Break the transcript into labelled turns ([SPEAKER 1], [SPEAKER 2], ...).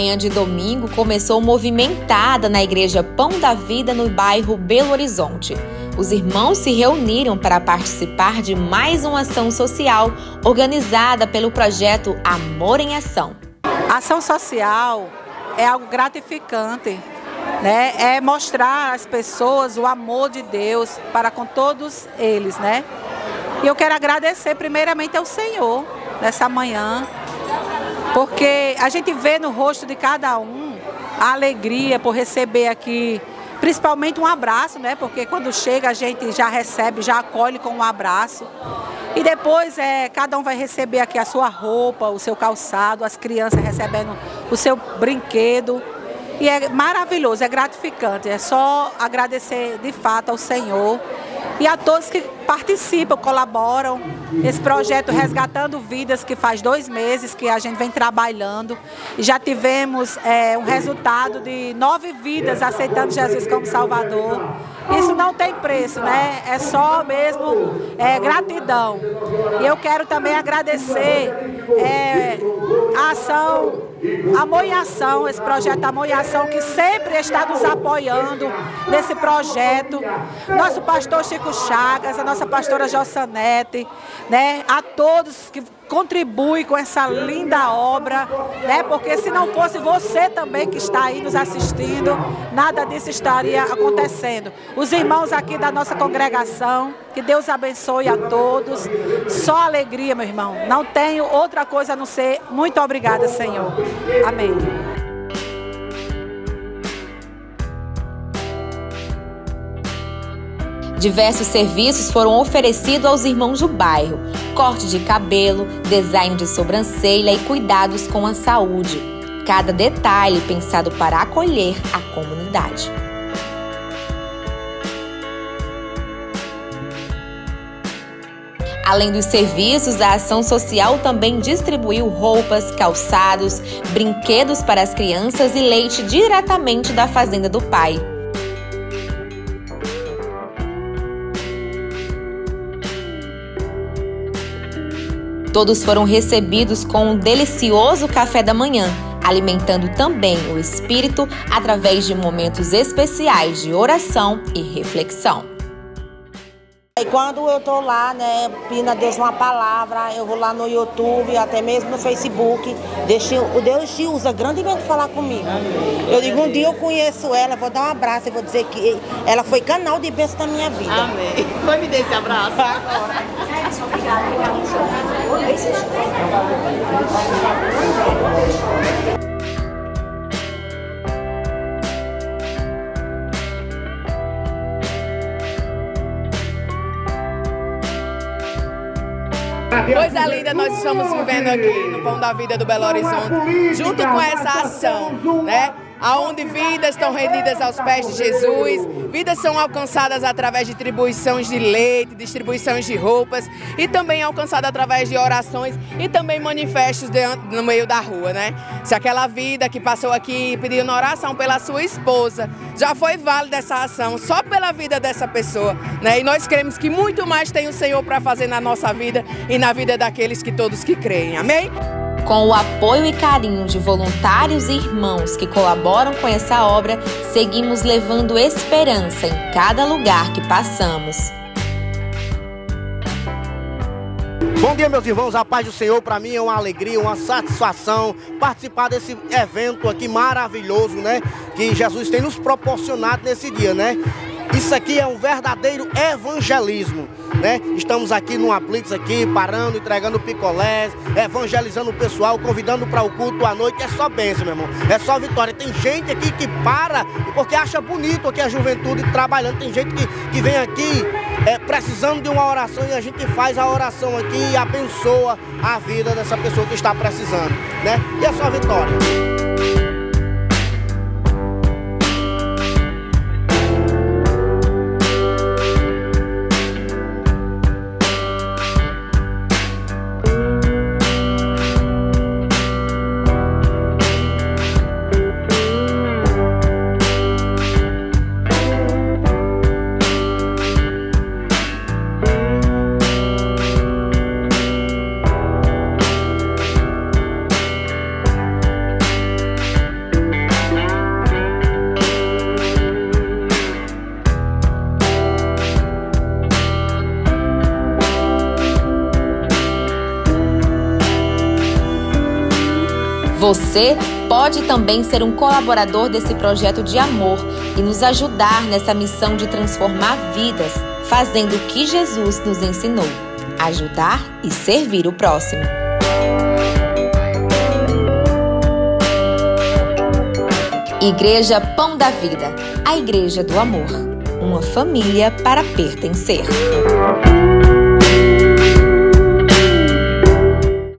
[SPEAKER 1] manhã de domingo começou movimentada na Igreja Pão da Vida, no bairro Belo Horizonte. Os irmãos se reuniram para participar de mais uma ação social organizada pelo projeto Amor em Ação.
[SPEAKER 2] A ação social é algo gratificante, né? É mostrar às pessoas o amor de Deus para com todos eles, né? E eu quero agradecer primeiramente ao Senhor nessa manhã, porque a gente vê no rosto de cada um a alegria por receber aqui, principalmente um abraço, né? Porque quando chega a gente já recebe, já acolhe com um abraço. E depois cada um vai receber aqui a sua roupa, o seu calçado, as crianças recebendo o seu brinquedo. E é maravilhoso, é gratificante. É só agradecer de fato ao Senhor e a todos que participam, colaboram. Esse projeto Resgatando Vidas, que faz 2 meses que a gente vem trabalhando. E já tivemos um resultado de 9 vidas aceitando Jesus como Salvador. Isso não tem preço, né? É só mesmo gratidão. E eu quero também agradecer a ação Amor em Ação, esse projeto Amor em Ação, que sempre está nos apoiando nesse projeto. Nosso pastor Chico Chagas, a nossa pastora Jossanete, né? A todos que contribuem com essa linda obra, né? Porque se não fosse você também que está aí nos assistindo, nada disso estaria acontecendo. Os irmãos aqui da nossa congregação, que Deus abençoe a todos. Só alegria, meu irmão. Não tenho outra coisa a não ser muito obrigada, Senhor. Amém.
[SPEAKER 1] Diversos serviços foram oferecidos aos irmãos do bairro: corte de cabelo, design de sobrancelha e cuidados com a saúde. Cada detalhe pensado para acolher a comunidade. Além dos serviços, a ação social também distribuiu roupas, calçados, brinquedos para as crianças e leite diretamente da fazenda do pai. Todos foram recebidos com um delicioso café da manhã, alimentando também o espírito através de momentos especiais de oração e reflexão.
[SPEAKER 3] E quando eu estou lá, né, pedindo a Deus uma palavra, eu vou lá no YouTube, até mesmo no Facebook, Deus te usa grandemente falar comigo. Eu digo, um dia eu conheço ela, vou dar um abraço e vou dizer que ela foi canal de bênção na minha vida.
[SPEAKER 4] Amém. Vai me dar esse abraço agora. Coisa linda, nós estamos vivendo aqui no Pão da Vida do Belo Horizonte, junto com essa ação, né? Onde vidas estão rendidas aos pés de Jesus, vidas são alcançadas através de distribuições de leite, distribuições de roupas e também alcançadas através de orações e também manifestos no meio da rua, né? Se aquela vida que passou aqui pedindo oração pela sua esposa, já foi válida essa ação só pela vida dessa pessoa, né? E nós queremos que muito mais tem o Senhor para fazer na nossa vida e na vida daqueles que todos que creem, amém?
[SPEAKER 1] Com o apoio e carinho de voluntários e irmãos que colaboram com essa obra, seguimos levando esperança em cada lugar que passamos.
[SPEAKER 5] Bom dia, meus irmãos, a paz do Senhor. Para mim é uma alegria, uma satisfação participar desse evento aqui maravilhoso, né? Que Jesus tem nos proporcionado nesse dia, né? Isso aqui é um verdadeiro evangelismo, né? Estamos aqui numa blitz aqui, parando, entregando picolés, evangelizando o pessoal, convidando para o culto à noite. É só bênção, meu irmão. É só vitória. Tem gente aqui que para porque acha bonito aqui a juventude trabalhando. Tem gente que vem aqui precisando de uma oração e a gente faz a oração aqui e abençoa a vida dessa pessoa que está precisando, né? E é só vitória.
[SPEAKER 1] Você pode também ser um colaborador desse projeto de amor e nos ajudar nessa missão de transformar vidas, fazendo o que Jesus nos ensinou: ajudar e servir o próximo. Igreja Pão da Vida, a Igreja do Amor. Uma família para pertencer.